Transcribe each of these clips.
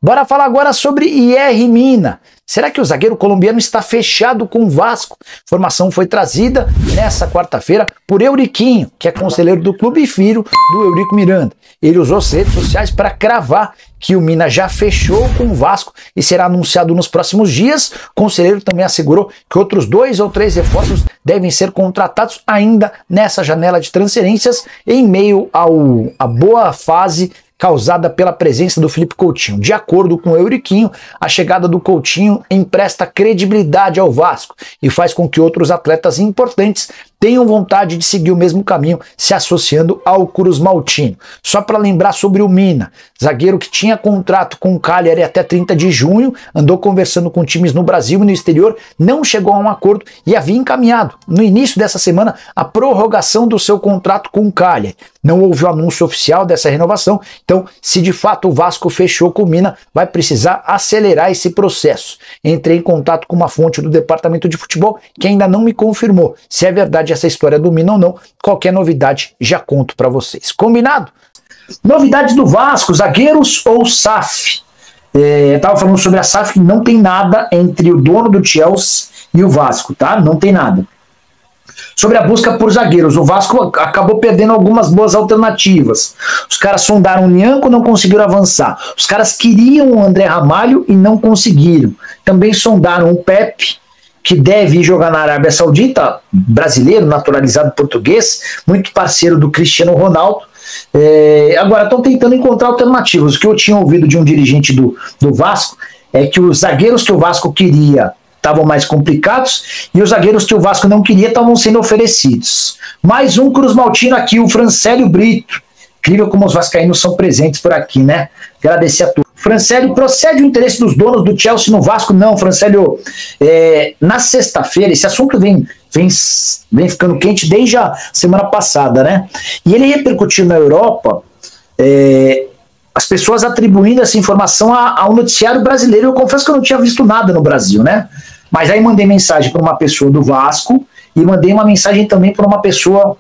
Bora falar agora sobre Yerry Mina. Será que o zagueiro colombiano está fechado com o Vasco? A informação foi trazida nessa quarta-feira por Euriquinho, que é conselheiro do clube e filho do Eurico Miranda. Ele usou as redes sociais para cravar que o Mina já fechou com o Vasco e será anunciado nos próximos dias. O conselheiro também assegurou que outros 2 ou 3 reforços devem ser contratados ainda nessa janela de transferências, em meio à boa fase causada pela presença do Felipe Coutinho. De acordo com o Euriquinho, a chegada do Coutinho empresta credibilidade ao Vasco e faz com que outros atletas importantes tenham vontade de seguir o mesmo caminho, se associando ao Cruz Maltino. Só para lembrar sobre o Mina, zagueiro que tinha contrato com o Cagliari até 30 de junho, andou conversando com times no Brasil e no exterior, não chegou a um acordo e havia encaminhado, no início dessa semana, a prorrogação do seu contrato com o Cagliari. Não houve o anúncio oficial dessa renovação, então, se de fato o Vasco fechou com o Mina, vai precisar acelerar esse processo. Entrei em contato com uma fonte do departamento de futebol que ainda não me confirmou se é verdade essa história do Mina ou não. Qualquer novidade já conto para vocês. Combinado? Novidades do Vasco, zagueiros ou SAF? Tava falando sobre a SAF, que não tem nada entre o dono do Chelsea e o Vasco, tá? Não tem nada. Sobre a busca por zagueiros, o Vasco acabou perdendo algumas boas alternativas. Os caras sondaram o Nianco, não conseguiram avançar. Os caras queriam o André Ramalho e não conseguiram. Também sondaram o Pepe, que deve ir jogar na Arábia Saudita, brasileiro, naturalizado português, muito parceiro do Cristiano Ronaldo. Agora estão tentando encontrar alternativas. O que eu tinha ouvido de um dirigente do Vasco é que os zagueiros que o Vasco queria estavam mais complicados e os zagueiros que o Vasco não queria estavam sendo oferecidos. Mais um Cruz Maltino aqui, o Francélio Brito. Incrível como os vascaínos são presentes por aqui, né? Agradecer a todos. Francélio, procede o interesse dos donos do Chelsea no Vasco? Não, Francélio. Na sexta-feira, esse assunto vem ficando quente desde a semana passada, né? E ele repercutiu na Europa, as pessoas atribuindo essa informação ao noticiário brasileiro. Eu confesso que eu não tinha visto nada no Brasil, né? Mas aí mandei mensagem para uma pessoa do Vasco e mandei uma mensagem também para uma pessoa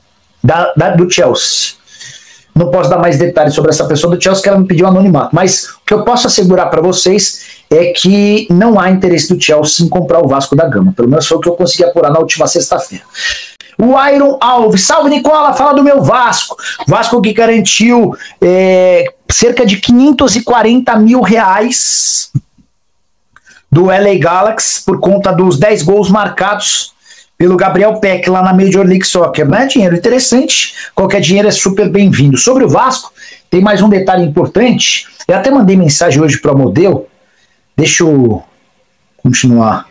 do Chelsea. Não posso dar mais detalhes sobre essa pessoa do Chelsea, que ela me pediu anonimato. Mas o que eu posso assegurar para vocês é que não há interesse do Chelsea em comprar o Vasco da Gama. Pelo menos foi o que eu consegui apurar na última sexta-feira. O Iron Alves, salve Nicola, fala do meu Vasco. Vasco que garantiu cerca de 540 mil reais do LA Galaxy por conta dos 10 gols marcados pelo Gabriel Peck lá na Major League Soccer, né? Dinheiro interessante, qualquer dinheiro é super bem-vindo. Sobre o Vasco, tem mais um detalhe importante. Eu até mandei mensagem hoje para o Modelo. Deixa eu continuar.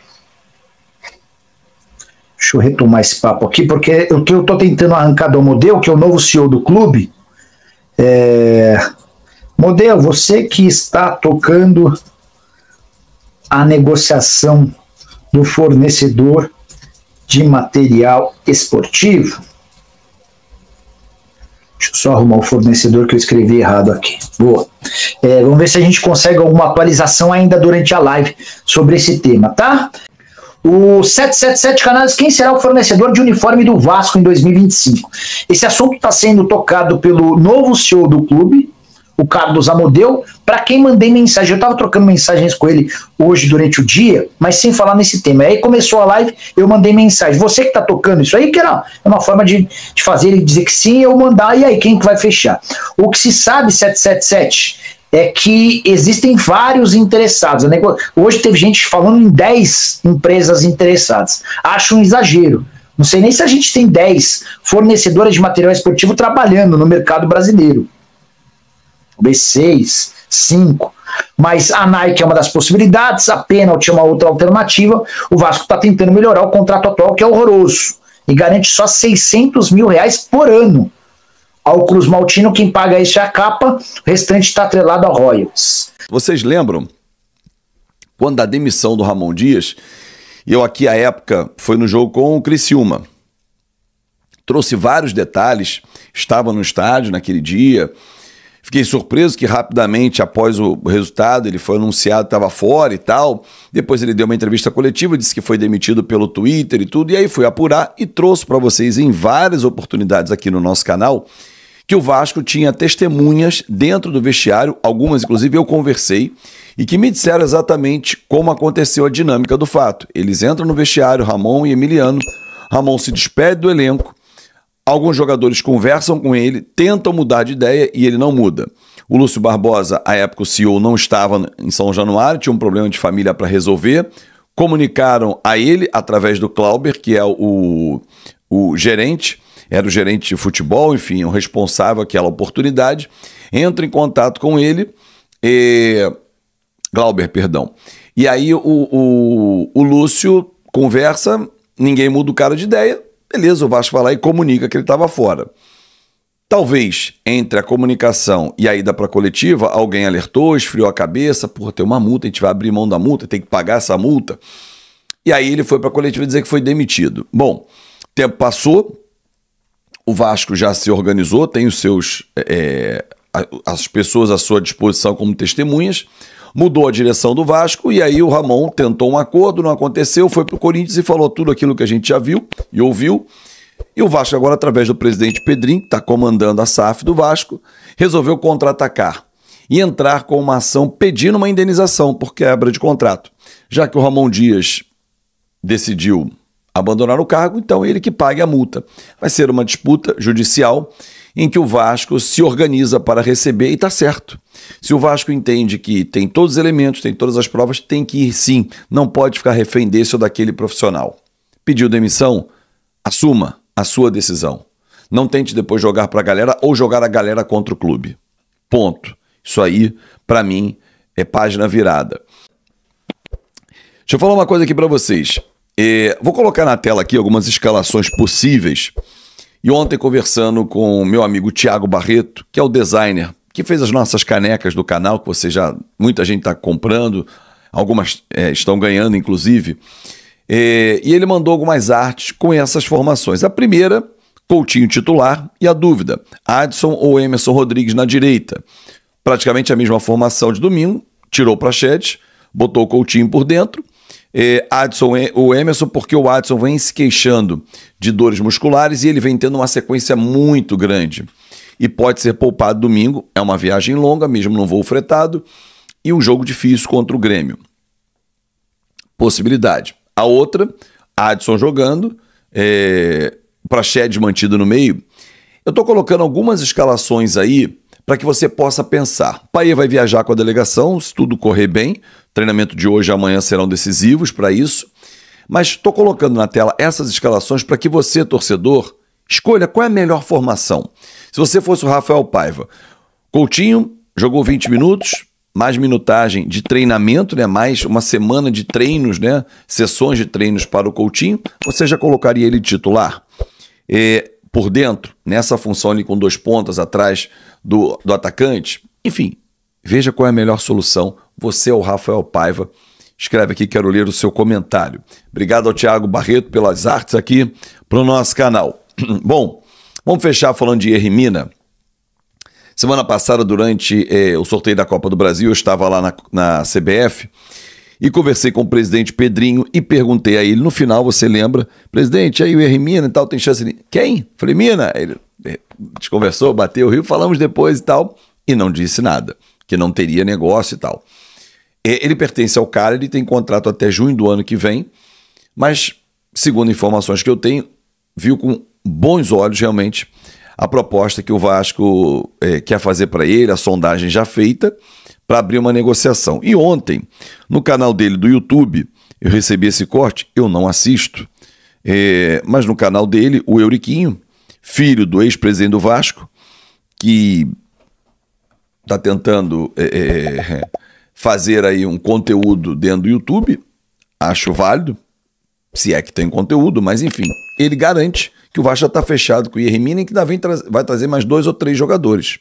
Deixa eu retomar esse papo aqui, porque o que eu estou tentando arrancar do Modelo, que é o novo CEO do clube, Modelo, você que está tocando a negociação do fornecedor de material esportivo. Deixa eu só arrumar o fornecedor que eu escrevi errado aqui. Boa. Vamos ver se a gente consegue alguma atualização ainda durante a live sobre esse tema, tá? O 777 Canais, quem será o fornecedor de uniforme do Vasco em 2025? Esse assunto está sendo tocado pelo novo CEO do clube, o Carlos Amodeu, para quem mandei mensagem. Eu estava trocando mensagens com ele hoje durante o dia, mas sem falar nesse tema. Aí começou a live, eu mandei mensagem. Você que está tocando isso aí, que era uma forma de fazer ele dizer que sim, eu mandar, e aí quem que vai fechar? O que se sabe, 777, é que existem vários interessados. Hoje teve gente falando em 10 empresas interessadas. Acho um exagero. Não sei nem se a gente tem 10 fornecedoras de material esportivo trabalhando no mercado brasileiro. Talvez 6, 5. Mas a Nike é uma das possibilidades, a Penalty é uma outra alternativa. O Vasco está tentando melhorar o contrato atual, que é horroroso, e garante só 600 mil reais por ano ao Cruz Maltino. Quem paga isso é a capa, o restante está atrelado a royalties. Vocês lembram quando da demissão do Ramon Dias? Eu aqui, à época, foi no jogo com o Criciúma. Trouxe vários detalhes, estava no estádio naquele dia. Fiquei surpreso que rapidamente, após o resultado, ele foi anunciado, estava fora e tal. Depois ele deu uma entrevista coletiva, disse que foi demitido pelo Twitter e tudo. E aí fui apurar e trouxe para vocês em várias oportunidades aqui no nosso canal que o Vasco tinha testemunhas dentro do vestiário, algumas inclusive eu conversei, e que me disseram exatamente como aconteceu a dinâmica do fato. Eles entram no vestiário, Ramon e Emiliano, Ramon se despede do elenco, alguns jogadores conversam com ele, tentam mudar de ideia e ele não muda. O Lúcio Barbosa, à época o CEO, não estava em São Januário, tinha um problema de família para resolver, comunicaram a ele através do Clauber, que é o gerente, era o gerente de futebol, enfim, o responsável daquela oportunidade, entra em contato com ele, Glauber, perdão. E aí o Lúcio conversa, ninguém muda o cara de ideia, beleza, o Vasco vai lá e comunica que ele estava fora. Talvez entre a comunicação e a ida para a coletiva, alguém alertou, esfriou a cabeça, porra, tem uma multa, a gente vai abrir mão da multa, tem que pagar essa multa. E aí ele foi para a coletiva dizer que foi demitido. Bom, tempo passou, o Vasco já se organizou, tem os seus as pessoas à sua disposição como testemunhas, mudou a direção do Vasco e aí o Ramon tentou um acordo, não aconteceu, foi para o Corinthians e falou tudo aquilo que a gente já viu e ouviu. E o Vasco agora, através do presidente Pedrinho, que está comandando a SAF do Vasco, resolveu contra-atacar e entrar com uma ação pedindo uma indenização por quebra de contrato. Já que o Ramon Dias decidiu abandonar o cargo, então ele que pague a multa. Vai ser uma disputa judicial em que o Vasco se organiza para receber e está certo. Se o Vasco entende que tem todos os elementos, tem todas as provas, tem que ir sim, não pode ficar refém desse ou daquele profissional. Pediu demissão? Assuma a sua decisão. Não tente depois jogar para a galera ou jogar a galera contra o clube. Ponto. Isso aí, para mim, é página virada. Deixa eu falar uma coisa aqui para vocês. Vou colocar na tela aqui algumas escalações possíveis. E ontem, conversando com o meu amigo Thiago Barreto, que é o designer, que fez as nossas canecas do canal, que muita gente está comprando, algumas estão ganhando, inclusive. E ele mandou algumas artes com essas formações. A primeira, Coutinho titular, e a dúvida, Adson ou Emerson Rodrigues na direita. Praticamente a mesma formação de domingo, tirou o Prachedes, botou o Coutinho por dentro, Adson ou Emerson, porque o Adson vem se queixando de dores musculares e ele vem tendo uma sequência muito grande. E pode ser poupado domingo, é uma viagem longa, mesmo num voo fretado, e um jogo difícil contra o Grêmio. Possibilidade. A outra, Adson jogando, Praxedes mantido no meio. Eu estou colocando algumas escalações aí para que você possa pensar. Paê vai viajar com a delegação, se tudo correr bem. O treinamento de hoje e amanhã serão decisivos para isso. Mas estou colocando na tela essas escalações para que você, torcedor, escolha qual é a melhor formação. Se você fosse o Rafael Paiva, Coutinho jogou 20 minutos, mais minutagem de treinamento, né? Mais uma semana de treinos, né? Sessões de treinos para o Coutinho, você já colocaria ele de titular? Por dentro, nessa função ali com 2 pontas atrás do atacante? Enfim, veja qual é a melhor solução. Você é o Rafael Paiva. Escreve aqui, quero ler o seu comentário. Obrigado ao Thiago Barreto pelas artes aqui para o nosso canal. Bom, vamos fechar falando de Hermina. Semana passada, durante o sorteio da Copa do Brasil, eu estava lá na CBF e conversei com o presidente Pedrinho e perguntei a ele, no final, você lembra, presidente, aí o Hermina e tal, tem chance de... Quem? Falei, Mina. Ele conversou, bateu o rio, falamos depois e tal, e não disse nada, que não teria negócio e tal. Ele pertence ao cara, ele tem contrato até junho do ano que vem, mas, segundo informações que eu tenho, viu com bons olhos, realmente, a proposta que o Vasco quer fazer para ele, a sondagem já feita, para abrir uma negociação. E ontem, no canal dele do YouTube, eu recebi esse corte, eu não assisto, mas no canal dele, o Euriquinho, filho do ex-presidente do Vasco, que está tentando fazer aí um conteúdo dentro do YouTube, acho válido, se é que tem conteúdo, mas enfim, ele garante que o Vasco já está fechado com o Hermina e que vai trazer mais 2 ou 3 jogadores.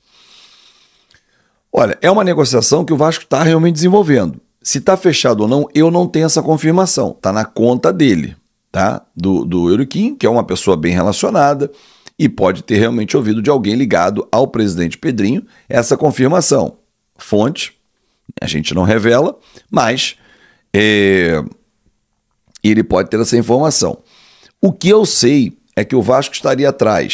Olha, é uma negociação que o Vasco está realmente desenvolvendo. Se está fechado ou não, eu não tenho essa confirmação. Está na conta dele, tá? Do Euriquinho, que é uma pessoa bem relacionada e pode ter realmente ouvido de alguém ligado ao presidente Pedrinho essa confirmação. Fonte, a gente não revela, mas ele pode ter essa informação. O que eu sei é que o Vasco estaria atrás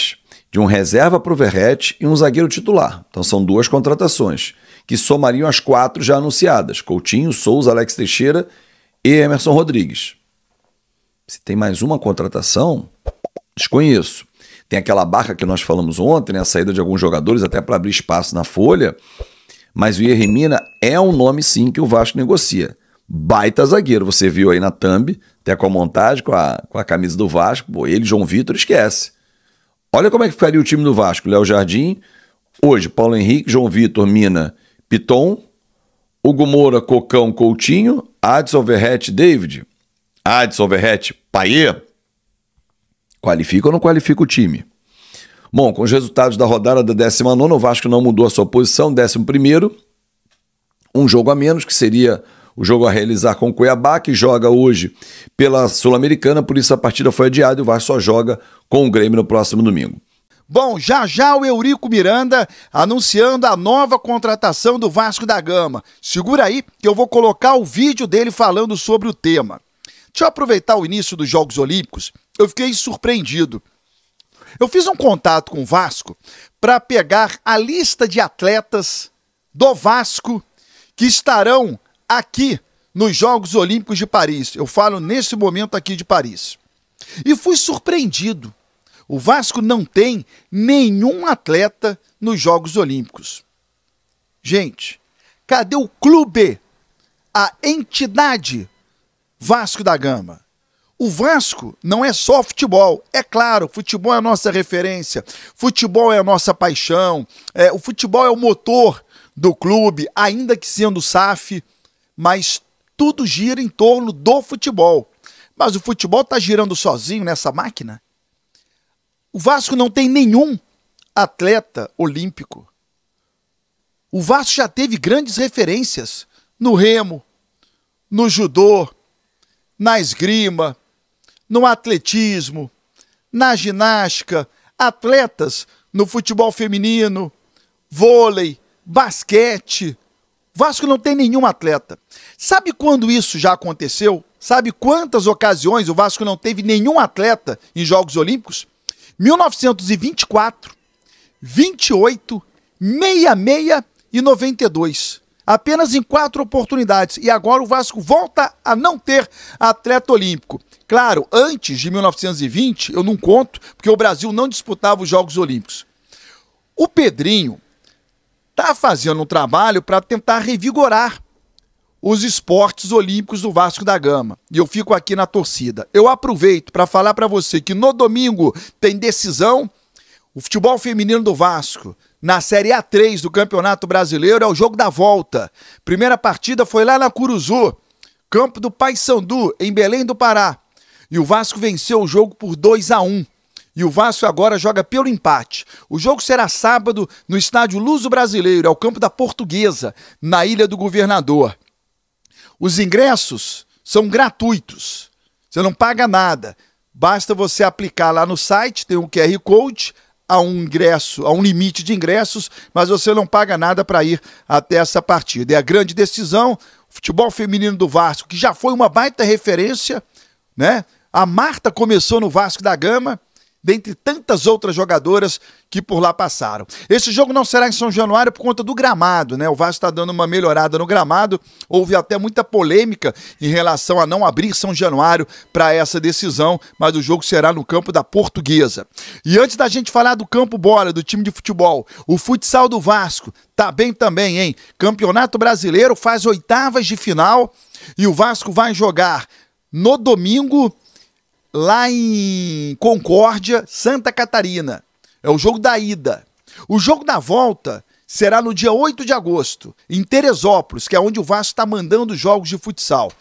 de um reserva para o Verratti e um zagueiro titular. Então são 2 contratações, que somariam as 4 já anunciadas: Coutinho, Souza, Alex Teixeira e Emerson Rodrigues. Se tem mais uma contratação, desconheço. Tem aquela barca que nós falamos ontem, né, a saída de alguns jogadores até para abrir espaço na folha, mas o Yerry Mina é um nome sim que o Vasco negocia. Baita zagueiro, você viu aí na thumb, até com a montagem, com a camisa do Vasco, pô, ele, João Vitor, esquece. Olha como é que ficaria o time do Vasco: Léo Jardim, hoje Paulo Henrique, João Vitor, Mina, Piton, Hugo Moura, Cocão, Coutinho, Adson, Verratti, David, Adson, Verratti, Payet. Qualifica ou não qualifica o time? Bom, com os resultados da rodada da 19ª, o Vasco não mudou a sua posição, 11º, um jogo a menos, que seria o jogo a realizar com o Cuiabá, que joga hoje pela Sul-Americana, por isso a partida foi adiada e o Vasco só joga com o Grêmio no próximo domingo. Bom, já já o Eurico Miranda anunciando a nova contratação do Vasco da Gama. Segura aí que eu vou colocar o vídeo dele falando sobre o tema. Deixa eu aproveitar o início dos Jogos Olímpicos. Eu fiquei surpreendido. Eu fiz um contato com o Vasco para pegar a lista de atletas do Vasco que estarão aqui nos Jogos Olímpicos de Paris. Eu falo nesse momento aqui de Paris. E fui surpreendido. O Vasco não tem nenhum atleta nos Jogos Olímpicos. Gente, cadê o clube? A entidade Vasco da Gama? O Vasco não é só futebol. É claro, futebol é a nossa referência, futebol é a nossa paixão, o futebol é o motor do clube, ainda que sendo SAF, mas tudo gira em torno do futebol. Mas o futebol está girando sozinho nessa máquina? O Vasco não tem nenhum atleta olímpico. O Vasco já teve grandes referências no remo, no judô, na esgrima, no atletismo, na ginástica, atletas no futebol feminino, vôlei, basquete. O Vasco não tem nenhum atleta. Sabe quando isso já aconteceu? Sabe quantas ocasiões o Vasco não teve nenhum atleta em Jogos Olímpicos? 1924, 28, 66 e 92. Apenas em 4 oportunidades. E agora o Vasco volta a não ter atleta olímpico. Claro, antes de 1920, eu não conto, porque o Brasil não disputava os Jogos Olímpicos. O Pedrinho está fazendo um trabalho para tentar revigorar os esportes olímpicos do Vasco da Gama. E eu fico aqui na torcida. Eu aproveito para falar para você que no domingo tem decisão. O futebol feminino do Vasco, na Série A3 do Campeonato Brasileiro, é o jogo da volta. Primeira partida foi lá na Curuzu, campo do Paysandu, em Belém do Pará. E o Vasco venceu o jogo por 2-1. E o Vasco agora joga pelo empate. O jogo será sábado no estádio Luso Brasileiro, é o campo da Portuguesa, na Ilha do Governador. Os ingressos são gratuitos. Você não paga nada. Basta você aplicar lá no site, tem um QR Code, há um limite de ingressos, mas você não paga nada para ir até essa partida. É a grande decisão. O futebol feminino do Vasco, que já foi uma baita referência, né? A Marta começou no Vasco da Gama, dentre tantas outras jogadoras que por lá passaram. Esse jogo não será em São Januário por conta do gramado, né? O Vasco está dando uma melhorada no gramado. Houve até muita polêmica em relação a não abrir São Januário para essa decisão, mas o jogo será no campo da Portuguesa. E antes da gente falar do campo bola, do time de futebol, o futsal do Vasco tá bem também, hein? Campeonato Brasileiro faz oitavas de final e o Vasco vai jogar no domingo lá em Concórdia, Santa Catarina. É o jogo da ida. O jogo da volta será no dia 8 de agosto, em Teresópolis, que é onde o Vasco está mandando jogos de futsal.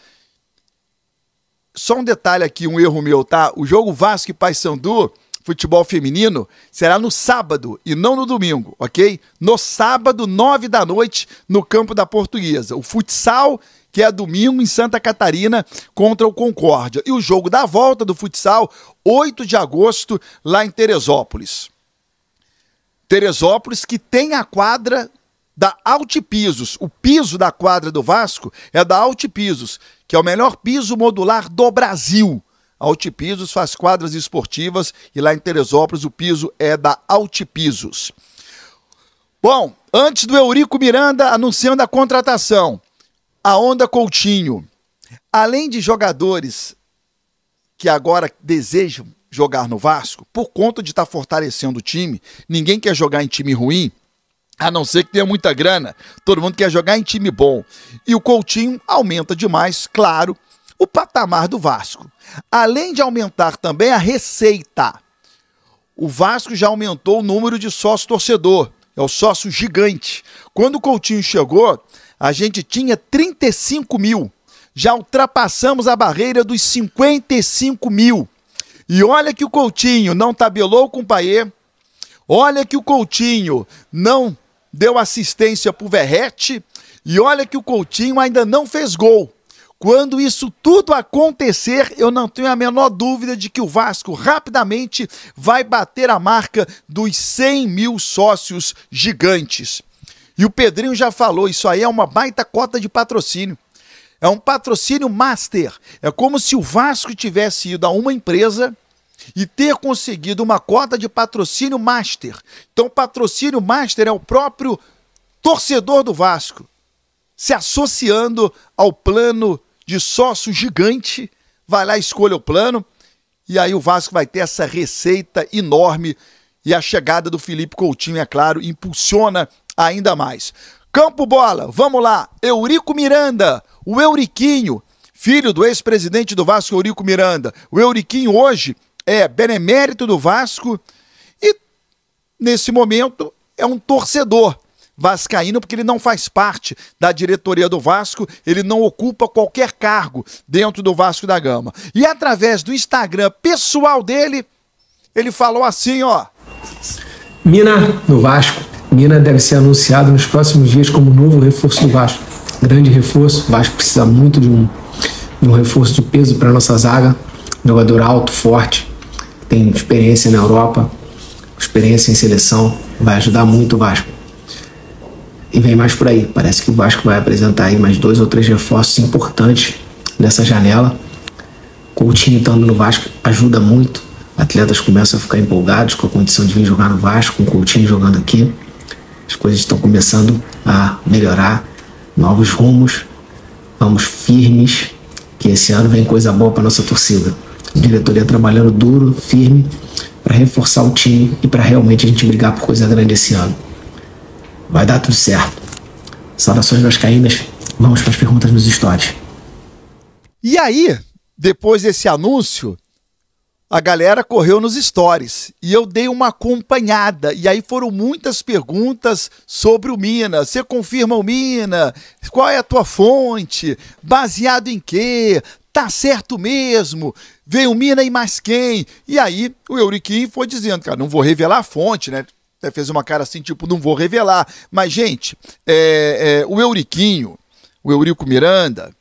Só um detalhe aqui, um erro meu, tá? O jogo Vasco e Paysandu, futebol feminino, será no sábado e não no domingo, ok? No sábado, 9 da noite, no campo da Portuguesa. O futsal, que é domingo em Santa Catarina contra o Concórdia. E o jogo da volta do futsal, 8 de agosto, lá em Teresópolis. Teresópolis, que tem a quadra da Altipisos. O piso da quadra do Vasco é da Altipisos, que é o melhor piso modular do Brasil. Altipisos faz quadras esportivas e lá em Teresópolis o piso é da Altipisos. Bom, antes do Eurico Miranda anunciando a contratação, a Onda Coutinho, além de jogadores que agora desejam jogar no Vasco, por conta de estar fortalecendo o time, ninguém quer jogar em time ruim, a não ser que tenha muita grana, todo mundo quer jogar em time bom. E o Coutinho aumenta demais, claro, o patamar do Vasco. Além de aumentar também a receita, o Vasco já aumentou o número de sócio-torcedor, é o sócio gigante. Quando o Coutinho chegou, a gente tinha 35 mil, já ultrapassamos a barreira dos 55 mil. E olha que o Coutinho não tabelou com o Payet, olha que o Coutinho não deu assistência pro Verratti, e olha que o Coutinho ainda não fez gol. Quando isso tudo acontecer, eu não tenho a menor dúvida de que o Vasco rapidamente vai bater a marca dos 100 mil sócios gigantes. E o Pedrinho já falou, isso aí é uma baita cota de patrocínio. É um patrocínio master. É como se o Vasco tivesse ido a uma empresa e ter conseguido uma cota de patrocínio master. Então o patrocínio master é o próprio torcedor do Vasco se associando ao plano de sócio gigante, vai lá, escolha o plano, e aí o Vasco vai ter essa receita enorme, e a chegada do Felipe Coutinho, é claro, impulsiona ainda mais. Campo bola, vamos lá, Eurico Miranda, o Euriquinho, filho do ex-presidente do Vasco, Eurico Miranda. O Euriquinho hoje é benemérito do Vasco e, nesse momento, é um torcedor vascaíno, porque ele não faz parte da diretoria do Vasco, ele não ocupa qualquer cargo dentro do Vasco da Gama. E através do Instagram pessoal dele, ele falou assim, ó: Mina no Vasco. Mina deve ser anunciado nos próximos dias como novo reforço do Vasco. Grande reforço, o Vasco precisa muito de um reforço de peso para nossa zaga. Jogador alto, forte, tem experiência na Europa, experiência em seleção, vai ajudar muito o Vasco. E vem mais por aí, parece que o Vasco vai apresentar aí mais 2 ou 3 reforços importantes nessa janela. Coutinho estando no Vasco ajuda muito, atletas começam a ficar empolgados com a condição de vir jogar no Vasco, com o Coutinho jogando aqui. As coisas estão começando a melhorar, novos rumos, vamos firmes, que esse ano vem coisa boa para nossa torcida. A diretoria trabalhando duro, firme, para reforçar o time e para realmente a gente brigar por coisa grande esse ano. Vai dar tudo certo. Saudações vascaínas, vamos para as perguntas nos stories. E aí, depois desse anúncio, a galera correu nos stories e eu dei uma acompanhada, e aí foram muitas perguntas sobre o Mina. Você confirma o Mina? Qual é a tua fonte? Baseado em quê? Tá certo mesmo? Veio o Mina e mais quem? E aí o Euriquinho foi dizendo, cara, não vou revelar a fonte, né? Até fez uma cara assim, tipo, não vou revelar. Mas, gente, o Euriquinho, o Eurico Miranda,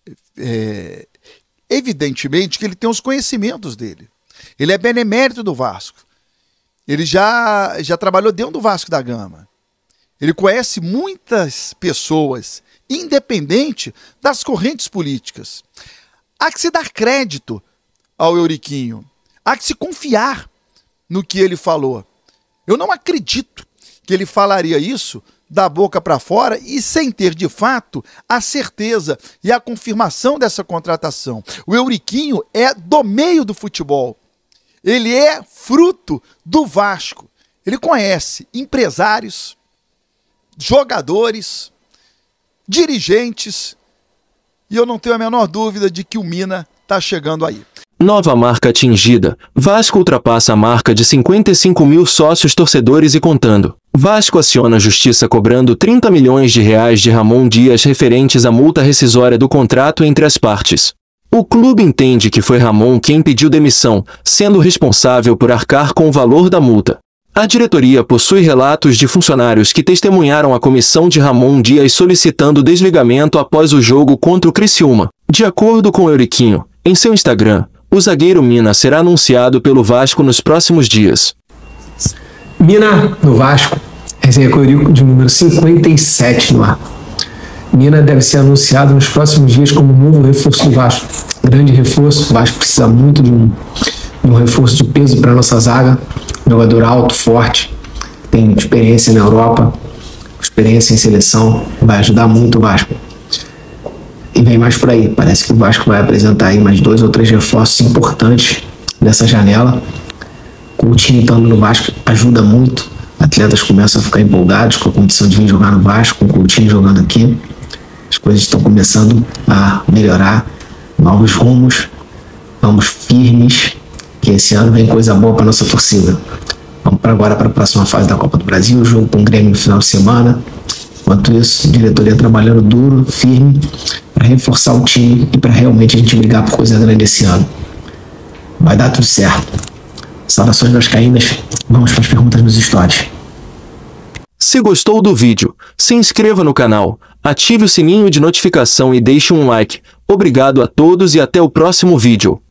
evidentemente que ele tem os conhecimentos dele. Ele é benemérito do Vasco. Ele já trabalhou dentro do Vasco da Gama. Ele conhece muitas pessoas, independente das correntes políticas. Há que se dar crédito ao Euriquinho. Há que se confiar no que ele falou. Eu não acredito que ele falaria isso da boca para fora e sem ter, de fato, a certeza e a confirmação dessa contratação. O Euriquinho é do meio do futebol. Ele é fruto do Vasco. Ele conhece empresários, jogadores, dirigentes, e eu não tenho a menor dúvida de que o Mina está chegando aí. Nova marca atingida. Vasco ultrapassa a marca de 55 mil sócios torcedores e contando. Vasco aciona a justiça cobrando 30 milhões de reais de Ramon Dias referentes à multa rescisória do contrato entre as partes. O clube entende que foi Ramon quem pediu demissão, sendo responsável por arcar com o valor da multa. A diretoria possui relatos de funcionários que testemunharam a comissão de Ramon Dias solicitando desligamento após o jogo contra o Criciúma. De acordo com o Euriquinho, em seu Instagram, o zagueiro Mina será anunciado pelo Vasco nos próximos dias. Mina no Vasco, resenha com o Eurico de número 57 no ar. Mina deve ser anunciado nos próximos dias como novo reforço do Vasco. Grande reforço. O Vasco precisa muito de um reforço de peso para nossa zaga. Jogador alto, forte, tem experiência na Europa, experiência em seleção, vai ajudar muito o Vasco. E vem mais por aí. Parece que o Vasco vai apresentar aí mais 2 ou 3 reforços importantes nessa janela. Coutinho estando no Vasco ajuda muito. Atletas começam a ficar empolgados com a condição de vir jogar no Vasco, com o Coutinho jogando aqui. As coisas estão começando a melhorar. Novos rumos, vamos firmes, que esse ano vem coisa boa para nossa torcida. Vamos agora para a próxima fase da Copa do Brasil, jogo com o Grêmio no final de semana. Enquanto isso, a diretoria trabalhando duro, firme, para reforçar o time e para realmente a gente brigar por coisa grande esse ano. Vai dar tudo certo. Saudações vascaínas, vamos para as perguntas nos stories. Se gostou do vídeo, se inscreva no canal, ative o sininho de notificação e deixe um like. Obrigado a todos e até o próximo vídeo.